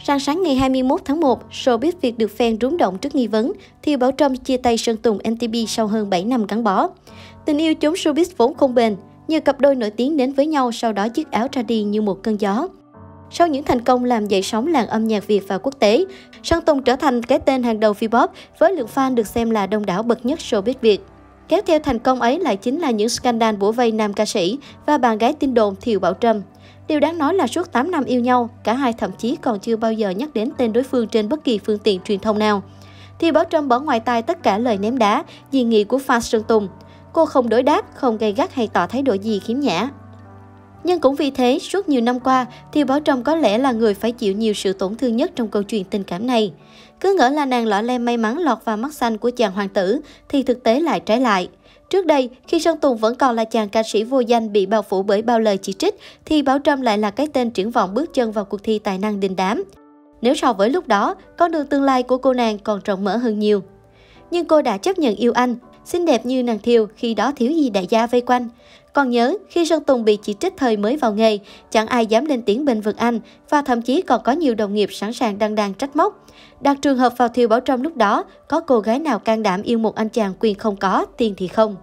Rạng sáng ngày 21 tháng 1, showbiz Việt được fan rúng động trước nghi vấn Thiều Bảo Trâm chia tay Sơn Tùng MTP sau hơn 7 năm gắn bó. Tình yêu chốn showbiz vốn không bền, nhiều cặp đôi nổi tiếng đến với nhau sau đó dứt áo ra đi như một cơn gió. Sau những thành công làm dậy sóng làng âm nhạc Việt và quốc tế, Sơn Tùng trở thành cái tên hàng đầu Vpop với lượng fan được xem là đông đảo bậc nhất showbiz Việt. Kéo theo thành công ấy lại chính là những scandal bủa vây nam ca sĩ và bạn gái tin đồn Thiều Bảo Trâm. Điều đáng nói là suốt 8 năm yêu nhau, cả hai thậm chí còn chưa bao giờ nhắc đến tên đối phương trên bất kỳ phương tiện truyền thông nào. Thiều Bảo Trâm bỏ ngoài tai tất cả lời ném đá, dị nghị của fan Sơn Tùng. Cô không đối đáp, không gay gắt hay tỏ thái độ gì khiếm nhã. Nhưng cũng vì thế, suốt nhiều năm qua, Thiều Bảo Trâm có lẽ là người phải chịu nhiều sự tổn thương nhất trong câu chuyện tình cảm này. Cứ ngỡ là nàng lọ lem may mắn lọt vào mắt xanh của chàng hoàng tử, thì thực tế lại trái lại. Trước đây, khi Sơn Tùng vẫn còn là chàng ca sĩ vô danh bị bao phủ bởi bao lời chỉ trích, thì Bảo Trâm lại là cái tên triển vọng bước chân vào cuộc thi tài năng đình đám. Nếu so với lúc đó, con đường tương lai của cô nàng còn rộng mở hơn nhiều. Nhưng cô đã chấp nhận yêu anh, xinh đẹp như nàng Thiều khi đó thiếu gì đại gia vây quanh. Còn nhớ, khi Sơn Tùng bị chỉ trích thời mới vào nghề, chẳng ai dám lên tiếng bênh vực anh, và thậm chí còn có nhiều đồng nghiệp sẵn sàng đăng đàn trách móc. Đặt trường hợp vào Thiều Bảo Trâm lúc đó, có cô gái nào can đảm yêu một anh chàng quyền không có, tiền thì không.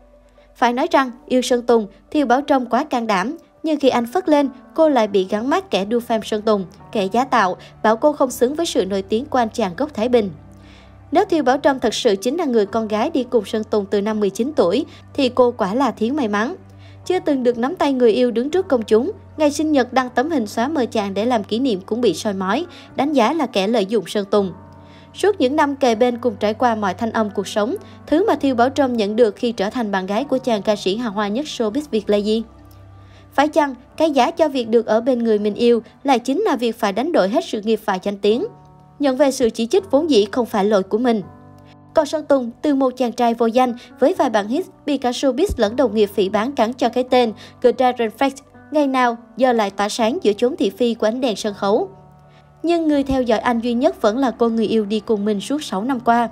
Phải nói rằng, yêu Sơn Tùng, Thiều Bảo Trâm quá can đảm, nhưng khi anh phất lên, cô lại bị gắn mác kẻ đu fan Sơn Tùng, kẻ giá tạo, bảo cô không xứng với sự nổi tiếng của anh chàng gốc Thái Bình. Nếu Thiều Bảo Trâm thật sự chính là người con gái đi cùng Sơn Tùng từ năm 19 tuổi, thì cô quả là thiếu may mắn. Chưa từng được nắm tay người yêu đứng trước công chúng, ngày sinh nhật đăng tấm hình xóa mờ chàng để làm kỷ niệm cũng bị soi mói, đánh giá là kẻ lợi dụng Sơn Tùng. Suốt những năm kề bên cùng trải qua mọi thanh âm cuộc sống, thứ mà Thiều Bảo Trâm nhận được khi trở thành bạn gái của chàng ca sĩ hào hoa nhất showbiz Việt là gì? Phải chăng cái giá cho việc được ở bên người mình yêu lại chính là việc phải đánh đổi hết sự nghiệp và danh tiếng? Nhận về sự chỉ trích vốn dĩ không phải lỗi của mình. Còn Sơn Tùng, từ một chàng trai vô danh với vài bản hit bị cả showbiz lẫn đồng nghiệp phỉ báng cắn cho cái tên The Dragon Flex, ngày nào giờ lại tỏa sáng giữa chốn thị phi của ánh đèn sân khấu. Nhưng người theo dõi anh duy nhất vẫn là cô người yêu đi cùng mình suốt 6 năm qua.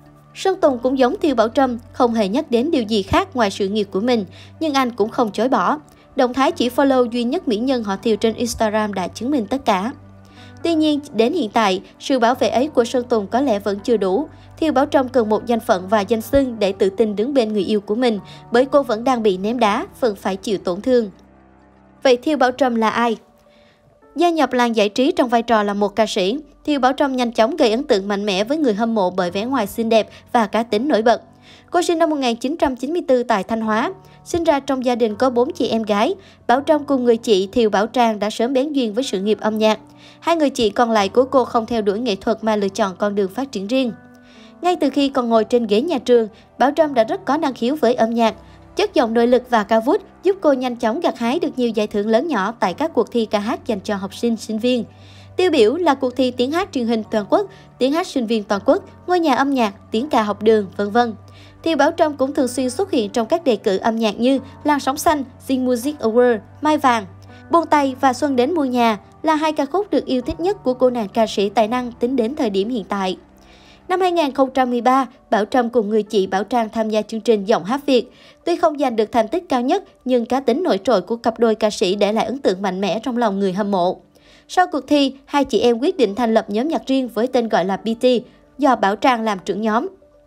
Sơn Tùng cũng giống Thiều Bảo Trâm, không hề nhắc đến điều gì khác ngoài sự nghiệp của mình, nhưng anh cũng không chối bỏ. Động thái chỉ follow duy nhất mỹ nhân họ Thiều trên Instagram đã chứng minh tất cả. Tuy nhiên, đến hiện tại, sự bảo vệ ấy của Sơn Tùng có lẽ vẫn chưa đủ. Thiều Bảo Trâm cần một danh phận và danh xưng để tự tin đứng bên người yêu của mình, bởi cô vẫn đang bị ném đá, vẫn phải chịu tổn thương. Vậy Thiều Bảo Trâm là ai? Gia nhập làng giải trí trong vai trò là một ca sĩ, Thiều Bảo Trâm nhanh chóng gây ấn tượng mạnh mẽ với người hâm mộ bởi vẻ ngoài xinh đẹp và cá tính nổi bật. Cô sinh năm 1994 tại Thanh Hóa. Sinh ra trong gia đình có 4 chị em gái, Bảo Trâm cùng người chị Thiều Bảo Trang đã sớm bén duyên với sự nghiệp âm nhạc. Hai người chị còn lại của cô không theo đuổi nghệ thuật mà lựa chọn con đường phát triển riêng. Ngay từ khi còn ngồi trên ghế nhà trường, Bảo Trâm đã rất có năng khiếu với âm nhạc. Chất giọng nội lực và cao vút giúp cô nhanh chóng gặt hái được nhiều giải thưởng lớn nhỏ tại các cuộc thi ca hát dành cho học sinh, sinh viên. Tiêu biểu là cuộc thi tiếng hát truyền hình toàn quốc, tiếng hát sinh viên toàn quốc, ngôi nhà âm nhạc, tiếng ca học đường, v.v. Thiều Bảo Trâm cũng thường xuyên xuất hiện trong các đề cử âm nhạc như Làn sóng xanh, Zing Music Award, Mai vàng. Buông tay và Xuân đến mua nhà là hai ca khúc được yêu thích nhất của cô nàng ca sĩ tài năng tính đến thời điểm hiện tại. Năm 2013, Bảo Trâm cùng người chị Bảo Trang tham gia chương trình Giọng hát Việt. Tuy không giành được thành tích cao nhất, nhưng cá tính nổi trội của cặp đôi ca sĩ để lại ấn tượng mạnh mẽ trong lòng người hâm mộ. Sau cuộc thi, hai chị em quyết định thành lập nhóm nhạc riêng với tên gọi là BT, do Bảo Trang làm trưởng nhóm.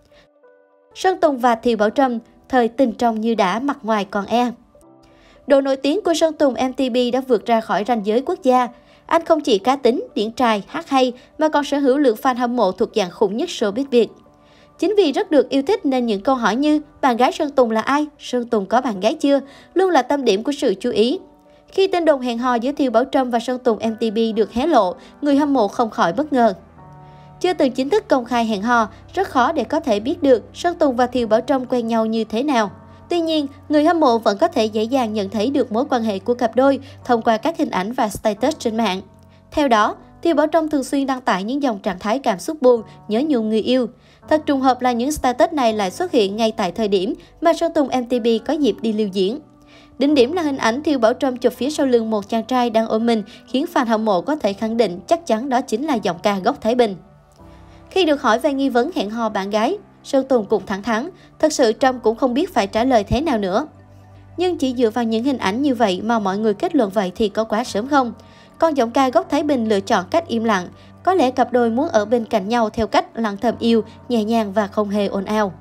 Sơn Tùng và Thiều Bảo Trâm, thời tình trong như đã, mặt ngoài còn e. Độ nổi tiếng của Sơn Tùng MTP đã vượt ra khỏi ranh giới quốc gia. Anh không chỉ cá tính, điển trai, hát hay, mà còn sở hữu lượng fan hâm mộ thuộc dạng khủng nhất showbiz Việt. Chính vì rất được yêu thích nên những câu hỏi như bạn gái Sơn Tùng là ai, Sơn Tùng có bạn gái chưa, luôn là tâm điểm của sự chú ý. Khi tin đồn hẹn hò giữa Thiều Bảo Trâm và Sơn Tùng MTP được hé lộ, người hâm mộ không khỏi bất ngờ. Chưa từng chính thức công khai hẹn hò, rất khó để có thể biết được Sơn Tùng và Thiều Bảo Trâm quen nhau như thế nào. Tuy nhiên, người hâm mộ vẫn có thể dễ dàng nhận thấy được mối quan hệ của cặp đôi thông qua các hình ảnh và status trên mạng. Theo đó, Thiều Bảo Trâm thường xuyên đăng tải những dòng trạng thái cảm xúc buồn, nhớ nhung người yêu. Thật trùng hợp là những status này lại xuất hiện ngay tại thời điểm mà Sơn Tùng MTP có dịp đi lưu diễn. Đỉnh điểm là hình ảnh Thiều Bảo Trâm chụp phía sau lưng một chàng trai đang ôm mình, khiến fan hâm mộ có thể khẳng định chắc chắn đó chính là giọng ca gốc Thái Bình. Khi được hỏi về nghi vấn hẹn hò bạn gái, Sơn Tùng cũng thẳng thắn, thật sự Trâm cũng không biết phải trả lời thế nào nữa. Nhưng chỉ dựa vào những hình ảnh như vậy mà mọi người kết luận vậy thì có quá sớm không? Còn giọng ca gốc Thái Bình lựa chọn cách im lặng. Có lẽ cặp đôi muốn ở bên cạnh nhau theo cách lặng thầm yêu, nhẹ nhàng và không hề ồn ào.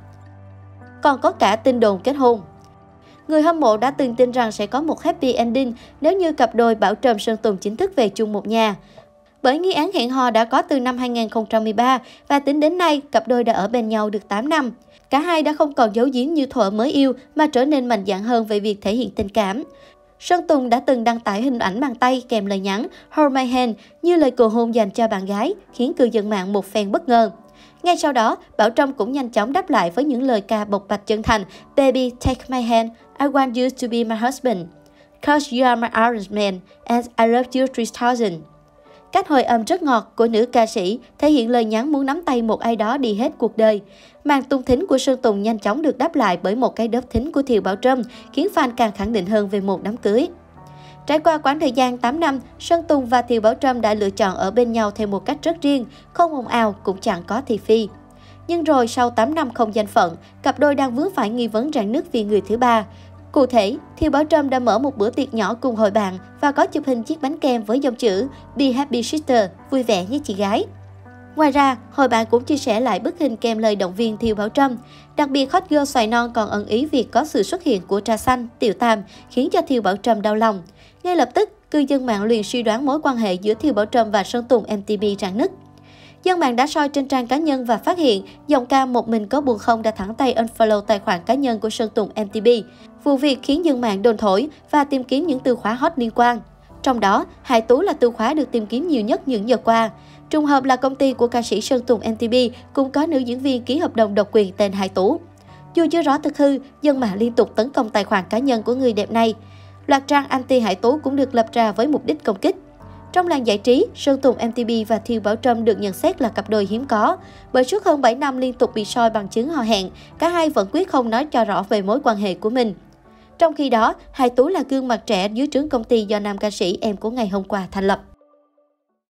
Còn có cả tin đồn kết hôn. Người hâm mộ đã từng tin rằng sẽ có một happy ending nếu như cặp đôi Bảo Trâm Sơn Tùng chính thức về chung một nhà. Bởi nghi án hẹn hò đã có từ năm 2013 và tính đến nay, cặp đôi đã ở bên nhau được 8 năm. Cả hai đã không còn giấu giếm như thuở mới yêu mà trở nên mạnh dạn hơn về việc thể hiện tình cảm. Sơn Tùng đã từng đăng tải hình ảnh bàn tay kèm lời nhắn Hold my hand như lời cầu hôn dành cho bạn gái, khiến cư dân mạng một phen bất ngờ. Ngay sau đó, Bảo Trâm cũng nhanh chóng đáp lại với những lời ca bộc bạch chân thành Baby, take my hand, I want you to be my husband. Cause you are my orange man and I love you 3000. Cách hồi âm rất ngọt của nữ ca sĩ thể hiện lời nhắn muốn nắm tay một ai đó đi hết cuộc đời. Màn tung thính của Sơn Tùng nhanh chóng được đáp lại bởi một cái đớp thính của Thiều Bảo Trâm, khiến fan càng khẳng định hơn về một đám cưới. Trải qua quãng thời gian 8 năm, Sơn Tùng và Thiều Bảo Trâm đã lựa chọn ở bên nhau theo một cách rất riêng, không ồn ào cũng chẳng có thị phi. Nhưng rồi sau 8 năm không danh phận, cặp đôi đang vướng phải nghi vấn rạn nứt vì người thứ ba. Cụ thể, Thiều Bảo Trâm đã mở một bữa tiệc nhỏ cùng hội bạn và có chụp hình chiếc bánh kem với dòng chữ Be happy sister, vui vẻ với chị gái. Ngoài ra, hội bạn cũng chia sẻ lại bức hình kèm lời động viên Thiều Bảo Trâm. Đặc biệt, hot girl xoài non còn ẩn ý việc có sự xuất hiện của Trà Xanh, Tiểu Tam, khiến cho Thiều Bảo Trâm đau lòng. Ngay lập tức, cư dân mạng liền suy đoán mối quan hệ giữa Thiều Bảo Trâm và Sơn Tùng MTP rạn nứt. Dân mạng đã soi trên trang cá nhân và phát hiện giọng ca Một Mình Có Buồn Không đã thẳng tay unfollow tài khoản cá nhân của Sơn Tùng MTP. Vụ việc khiến dân mạng đồn thổi và tìm kiếm những từ khóa hot liên quan. Trong đó, Hải Tú là từ khóa được tìm kiếm nhiều nhất những giờ qua. Trùng hợp là công ty của ca sĩ Sơn Tùng MTP cũng có nữ diễn viên ký hợp đồng độc quyền tên Hải Tú. Dù chưa rõ thực hư, dân mạng liên tục tấn công tài khoản cá nhân của người đẹp này. Loạt trang anti Hải Tú cũng được lập ra với mục đích công kích. Trong làng giải trí, Sơn Tùng MTP và Thiều Bảo Trâm được nhận xét là cặp đôi hiếm có. Bởi suốt hơn 7 năm liên tục bị soi bằng chứng hò hẹn, cả hai vẫn quyết không nói cho rõ về mối quan hệ của mình. Trong khi đó, Hải Tú là gương mặt trẻ dưới trướng công ty do nam ca sĩ em của ngày hôm qua thành lập.